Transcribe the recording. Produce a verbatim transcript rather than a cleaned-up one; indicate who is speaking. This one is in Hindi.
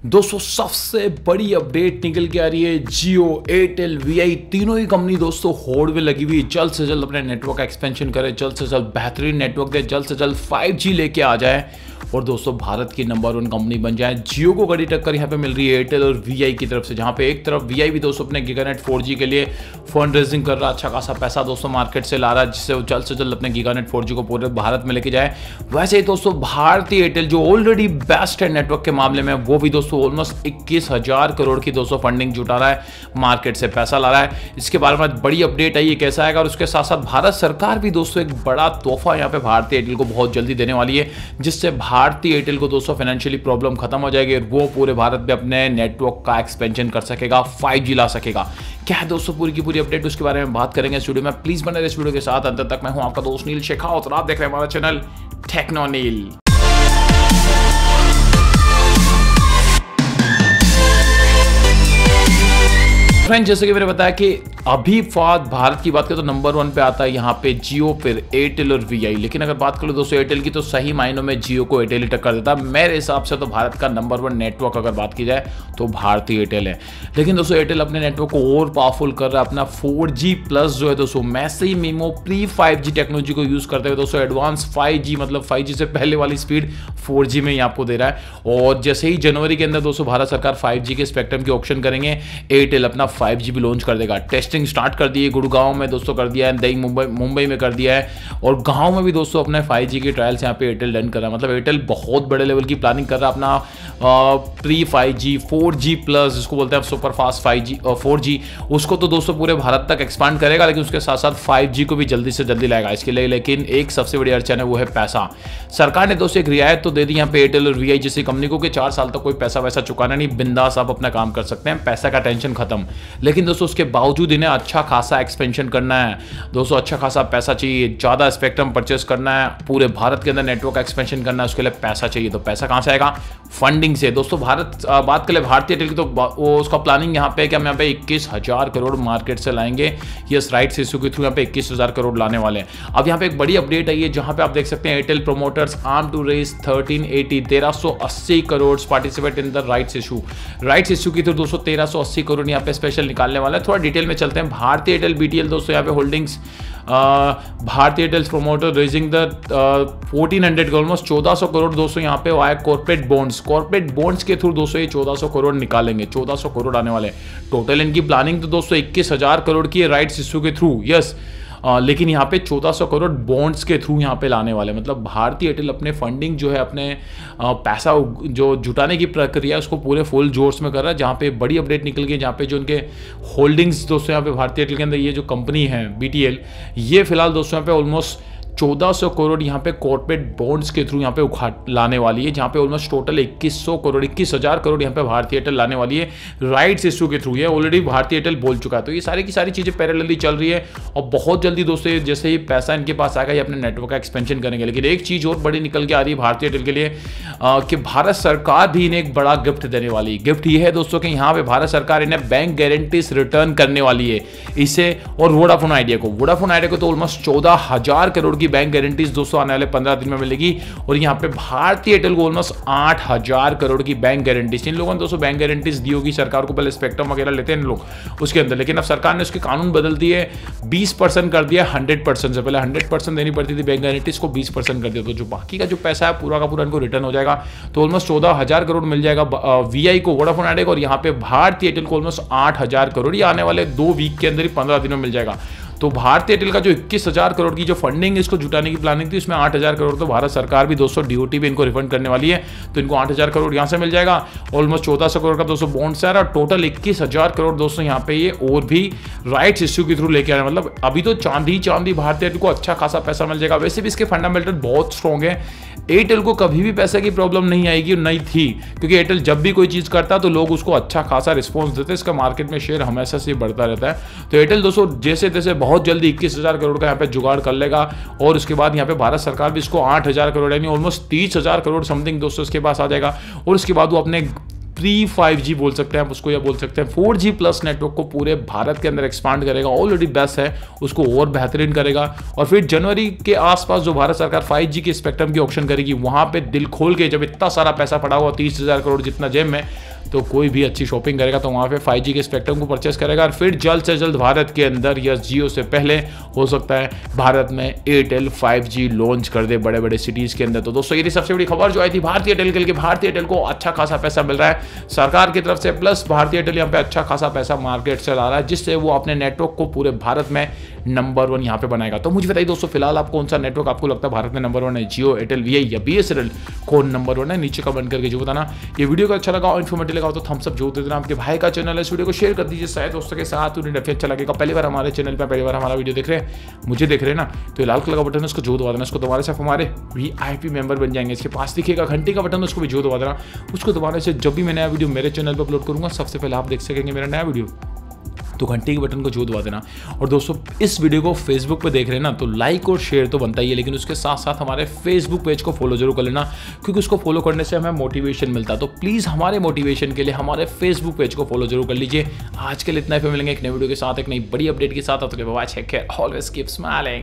Speaker 1: दोस्तों सबसे बड़ी अपडेट निकल के आ रही है। जियो, एयरटेल, वीआई तीनों ही कंपनी दोस्तों होड़ में लगी हुई, जल्द से जल्द अपने नेटवर्क का एक्सपेंशन करे, जल्द से जल्द बेहतरीन नेटवर्क दे, जल्द से जल्द फाइव जी लेके आ जाए और दोस्तों भारत की नंबर वन कंपनी बन जाए। जियो को कड़ी टक्कर यहाँ पे मिल रही है एयरटेल और वीआई की तरफ से, जहाँ पे एक तरफ वीआई भी दोस्तों अपने गीगानेट फोर जी के लिए फंड रेजिंग कर रहा, अच्छा खासा पैसा दोस्तों मार्केट से ला रहा है, जिससे वो जल्द से जल्द अपने गीगानेट फोर जी को पूरे भारत में लेके जाए। वैसे ही दोस्तों भारतीय एयरटेल जो ऑलरेडी बेस्ट है नेटवर्क के मामले में, वो भी दोस्तों ऑलमोस्ट इक्कीस हजार करोड़ की दोस्तों फंडिंग जुटा रहा है, मार्केट से पैसा ला रहा है। इसके बारे में बड़ी अपडेट आई है कैसा आएगा, और उसके साथ साथ भारत सरकार भी दोस्तों एक बड़ा तोहफा यहाँ पे भारतीय एयरटेल को बहुत जल्दी देने वाली है, जिससे भारतीय एयरटेल को दोस्तों फाइनेंशियली प्रॉब्लम खत्म हो जाएगी और वो पूरे भारत में अपने नेटवर्क का एक्सपेंशन कर सकेगा, फाइव जी ला सकेगा। क्या है दोस्तों पूरी की पूरी अपडेट, उसके बारे में बात करेंगे इस वीडियो में। प्लीज बने रहिए इस वीडियो के साथ अंत तक। मैं हूं आपका दोस्त नील शेखावत और आप देख रहे हैं हमारा चैनल टेक्नो नील। फ्रेंड, जैसे कि मैंने बताया कि अभी फाद भारत की बात करें तो नंबर वन पे आता है यहाँ पे जियो, फिर एयरटेल और वीआई। लेकिन अगर बात करो दोस्तों एयरटेल की, तो सही मायनों में जियो को एयरटेल ही टक्कर देता है। मेरे हिसाब से तो भारत का नंबर वन नेटवर्क अगर बात की जाए तो भारतीय एयरटेल है। लेकिन दोस्तों एयरटेल अपने नेटवर्क को और पावरफुल कर रहा है, अपना फोर जी प्लस जो है दोस्तों massive MIMO pre five G technology को यूज करते हुए दोस्तों एडवांस फाइव जी मतलब फाइव जी से पहले वाली स्पीड फोर जी में ही आपको दे रहा है। और जैसे ही जनवरी के अंदर दोस्तों भारत सरकार फाइव जी के स्पेक्ट्रम की ऑप्शन करेंगे, एयरटेल अपना फाइव जी भी लॉन्च कर देगा। टेस्टिंग स्टार्ट कर दी है, गुड़गांव में दोस्तों कर दिया है, दही मुंबई मुंबई में कर दिया है, और गांव में भी दोस्तों अपने फाइव जी के ट्रायल्स यहाँ पे एयरटेल रन कर रहा है। मतलब एयरटेल बहुत बड़े लेवल की प्लानिंग कर रहा है अपना pre five G four G plus, जिसको बोलते हैं super fast five G four G, उसको तो दोस्तों पूरे भारत तक एक्सपांड करेगा, लेकिन उसके साथ साथ फाइव जी को भी जल्दी से जल्दी लाएगा इसके लिए। लेकिन एक सबसे बड़ी अड़चन है, वो है पैसा। सरकार ने दोस्तों एक रियायत तो दे दी यहाँ पे एयरटेल और वीआई जैसी कंपनी को कि चार साल तक कोई पैसा वैसा चुकाना नहीं, बिंदास आप अपना काम कर सकते हैं, पैसा का टेंशन खत्म। लेकिन दोस्तों उसके बावजूद इन्हें अच्छा खासा एक्सपेंशन करना है दोस्तों, अच्छा खासा पैसा चाहिए, ज्यादा स्पेक्ट्रम परचेस करना है, पूरे भारत के अंदर नेटवर्क एक्सपेंशन करना है, उसके लिए पैसा चाहिए। तो पैसा कहां से आएगा? फंडिंग से। दोस्तों भारत बात करें भारतीय एयरटेल की, तो वो उसका प्लानिंग यहाँ पे कि हम यहाँ पे इक्कीस हजार करोड़ मार्केट से लाएंगे। यस, राइट्स इशू के थ्रू यहाँ पे इक्कीस हजार करोड़ लाने वाले हैं। अब यहाँ पे एक बड़ी अपडेट आई है, जहां पे आप देख सकते हैं Airtel promoters arm to raise thirteen eighty तेरह सौ अस्सी crore participate in the rights issue. Rights issue की थ्रू दोस्तों तेरह सौ अस्सी करोड़ यहाँ पे स्पेशल निकालने वाला है। थोड़ा डिटेल में चलते हैं। भारतीय एयरटेल बीटीएल दोस्तों यहाँ पे होल्डिंग्स, भारतीय Airtel promoter raising the fourteen hundred almost चौदह सौ करोड़ दोस्तों यहाँ पे आया कॉर्पोरेट बॉन्ड्स। कॉर्पोरेट बॉन्ड्स के थ्रू दोस्तों ये चौदह सौ करोड़ निकालेंगे, चौदह सौ करोड़ आने वाले। टोटल इनकी प्लानिंग तो दोस्तों इक्कीस हजार करोड़ की है राइट्स इशू के थ्रू। यस, Uh, लेकिन यहाँ पे चौदह सौ करोड़ बॉन्ड्स के थ्रू यहाँ पे लाने वाले। मतलब भारतीय एयरटेल अपने फंडिंग जो है, अपने uh, पैसा जो जुटाने की प्रक्रिया उसको पूरे फुल जोर्स में कर रहा है। जहाँ पे बड़ी अपडेट निकल गई, जहाँ पे जो उनके होल्डिंग्स दोस्तों यहाँ पे भारतीय एयरटेल के अंदर ये जो कंपनी है बीटीएल, ये फिलहाल दोस्तों यहाँ पे ऑलमोस्ट चौदह सौ करोड़ यहाँ पे कॉर्पोरेट बॉन्ड्स के थ्रू यहाँ पे उखाड़ लाने वाली है, जहाँ पे ऑलमोस्ट टोटल इक्कीस सौ करोड़ इक्कीस हजार करोड़ यहाँ पे भारतीय एयरटेल लाने वाली है राइट्स इशू के थ्रू। ये ऑलरेडी भारतीय एयरटेल बोल चुका है। तो ये सारी की सारी चीज़ें पैरेलली चल रही है और बहुत जल्दी दोस्तों जैसे ही पैसा इनके पास आएगा ये अपने नेटवर्क का एक्सपेंशन करेंगे। लेकिन एक चीज़ और बड़ी निकल के आ रही है भारतीय एयरटेल के लिए आ, कि भारत सरकार भी इन्हें एक बड़ा गिफ्ट देने वाली है। गिफ्ट ये है दोस्तों कि यहाँ पे भारत सरकार इन्हें बैंक गारंटीज रिटर्न करने वाली है इसे, और वोडाफोन आइडिया को वोडाफोन आइडिया को तो ऑलमोस्ट चौदह हजार करोड़ की बैंक गारंटीज दोस्तों आने वाले पंद्रह दिन में मिलेगी। और यहाँ पे भारतीय एयरटेल को ऑलमोस्ट आठ हजार करोड़ की बैंक गारंटीज। इन लोगों ने दोस्तों बैंक गारंटीज दी होगी सरकार को, पहले स्पेक्ट्रम वगैरह लेते हैं इन लोग उसके अंदर, लेकिन अब सरकार ने उसके कानून बदल दिए, बीस परसेंट कर दिया हंड्रेड परसेंट से। पहले हंड्रेड परसेंट देनी पड़ती थी बैंक गारंटीज को, बीस परसेंट कर दिया। तो जो बाकी का जो पैसा है पूरा का पूरा इनको रिटर्न हो जाएगा। तो ऑलमोस्ट चौदह हजार करोड़ मिल जाएगा वीआई को, वोडाफोन आइडिया को, और यहाँ पे भारतीय एयरटेल को ऑलमोस्ट आठ हजार करोड़ ये आने वाले दो वीक के अंदर ही पंद्रह दिनों में मिल जाएगा। तो भारतीय एयरटेल का जो इक्कीस हजार करोड़ की जो फंडिंग इसको जुटाने की प्लानिंग थी, उसमें आठ हजार करोड़ तो भारत सरकार भी दोस्तों डीओटी भी इनको रिफंड करने वाली है। तो इनको आठ हजार करोड़ यहाँ से मिल जाएगा, ऑलमोस्ट चौदह सौ करोड़ का दोस्तों बॉन्ड्स है, और टोटल इक्कीस हजार करोड़ दोस्तों यहाँ पे ये और भी राइट्स इश्यू के थ्रू लेके आ रहे हैं। मतलब अभी तो चांदी चांदी भारतीय एयरटेल को अच्छा खासा पैसा मिल जाएगा। वैसे भी इसके फंडामेंटल बहुत स्ट्रॉन्ग है। एयरटेल को कभी भी पैसे की प्रॉब्लम नहीं आएगी, नहीं थी, क्योंकि एयरटेल जब भी कोई चीज़ करता है तो लोग उसको अच्छा खासा रिस्पॉन्स देते हैं। इसका मार्केट में शेयर हमेशा से बढ़ता रहता है। तो एयरटेल दोस्तों जैसे तैसे बहुत जल्दी इक्कीस हजार करोड़ का यहाँ पे जुगाड़ कर लेगा, और उसके बाद यहाँ पे भारत सरकार भी इसको आठ हजार करोड़ यानी ऑलमोस्ट तीस हजार करोड़ समथिंग दोस्तों इसके पास आ जाएगा। और उसके बाद वो अपने प्री फाइव जी बोल सकते हैं आप उसको, या बोल सकते हैं फोर जी प्लस नेटवर्क को पूरे भारत के अंदर एक्सपांड करेगा। ऑलरेडी बेस्ट है, उसको और बेहतरीन करेगा। और फिर जनवरी के आसपास जो भारत सरकार फाइव जी के स्पेक्ट्रम की ऑक्शन करेगी, वहां पे दिल खोल के जब इतना सारा पैसा पड़ा हुआ तीस हजार करोड़ जितना जेब में, तो कोई भी अच्छी शॉपिंग करेगा तो वहाँ पे फाइव जी के स्पेक्ट्रम को परचेस करेगा और फिर जल्द से जल्द भारत के अंदर या जियो से पहले हो सकता है भारत में एयरटेल फाइव जी लॉन्च कर दे बड़े बड़े सिटीज़ के अंदर। तो दोस्तों ये सबसे बड़ी खबर जो आई थी भारतीय एयरटेल के लिए, भारतीय एयरटेल को अच्छा खासा पैसा मिल रहा है सरकार की तरफ से, प्लस भारतीय एयरटेल यहाँ पे अच्छा खासा पैसा मार्केट से ला रहा है जिससे वो अपने नेटवर्क को पूरे भारत में नंबर वन यहाँ पे बनाएगा। तो मुझे बताइए दोस्तों फिलहाल आप कौन सा नेटवर्क आपको लगता है भारत में नंबर वन है, जियो, एयरटेल, वीआई या बीएसएनएल, कौन नंबर वन है? नीचे कमेंट करके जो बताना। ये वीडियो को अच्छा लगा और इन्फॉर्मेटिव लगा तो थम्स अप जो दे देना। आपके भाई का चैनल है, इस वीडियो को शेयर कर दीजिए सारे दोस्तों के साथ, उन्हें डफी अच्छा लगेगा। पहली बार हमारे चैनल पर पहली बार हमारा वीडियो देख रहे हैं, मुझे देख रहे हैं ना, तो लाल कलर का बटन है उसको जो दबा देना, उसको दबाने से आप हमारे वीआईपी मेंबर बन जाएंगे। इसके पास दिखेगा घंटे का बटन, उसको भी जो दबा देना, उसको दबाने से जब भी मैं नया वीडियो मेरे चैनल पर अपलोड करूंगा सबसे पहले आप देख सकेंगे मेरा नया वीडियो। तो घंटे के बटन को जो दबा देना। और दोस्तों इस वीडियो को फेसबुक पे देख रहे हैं ना, तो लाइक और शेयर तो बनता ही है, लेकिन उसके साथ साथ हमारे फेसबुक पेज को फॉलो जरूर कर लेना, क्योंकि उसको फॉलो करने से हमें मोटिवेशन मिलता है। तो प्लीज़ हमारे मोटिवेशन के लिए हमारे फेसबुक पेज को फॉलो जरूर कर लीजिए। आज के लिए इतना ही, फिर मिलेंगे एक नई वीडियो के साथ, एक नई बड़ी अपडेट के साथ। तो bye, take care, always keep smiling.